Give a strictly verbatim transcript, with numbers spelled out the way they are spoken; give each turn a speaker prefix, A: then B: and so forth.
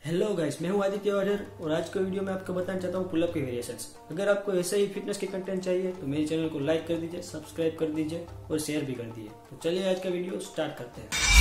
A: Hello guys, मैं हूं आदित्य वाधर और आज के वीडियो में आपको बताना चाहता हूं पुलअप के वेरिएशंस। अगर आपको ऐसे ही फिटनेस के कंटेंट चाहिए तो मेरे चैनल को लाइक कर दीजिए, सब्सक्राइब कर दीजिए और शेयर भी कर दीजिए। तो चलिए आज का वीडियो स्टार्ट करते हैं।